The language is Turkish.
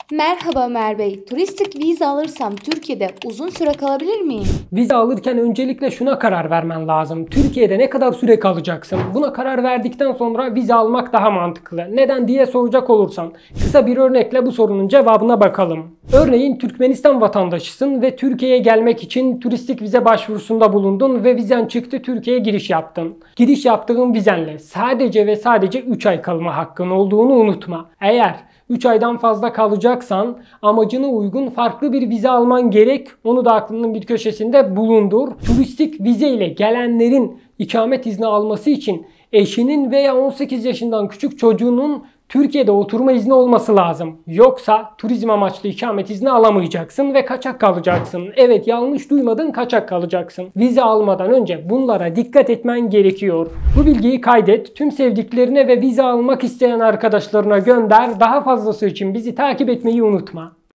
Merhaba Ömer Bey. Turistik vize alırsam Türkiye'de uzun süre kalabilir miyim? Vize alırken öncelikle şuna karar vermen lazım. Türkiye'de ne kadar süre kalacaksın? Buna karar verdikten sonra vize almak daha mantıklı. Neden diye soracak olursan kısa bir örnekle bu sorunun cevabına bakalım. Örneğin Türkmenistan vatandaşısın ve Türkiye'ye gelmek için turistik vize başvurusunda bulundun ve vizen çıktı, Türkiye'ye giriş yaptın. Giriş yaptığın vizenle sadece ve sadece 3 ay kalma hakkın olduğunu unutma. Eğer 3 aydan fazla kalacaksan amacına uygun farklı bir vize alman gerek. Onu da aklının bir köşesinde bulundur. Turistik vize ile gelenlerin ikamet izni alması için eşinin veya 18 yaşından küçük çocuğunun Türkiye'de oturma izni olması lazım. Yoksa turizm amaçlı ikamet izni alamayacaksın ve kaçak kalacaksın. Evet, yanlış duymadın, kaçak kalacaksın. Vize almadan önce bunlara dikkat etmen gerekiyor. Bu bilgiyi kaydet, tüm sevdiklerine ve vize almak isteyen arkadaşlarına gönder. Daha fazlası için bizi takip etmeyi unutma.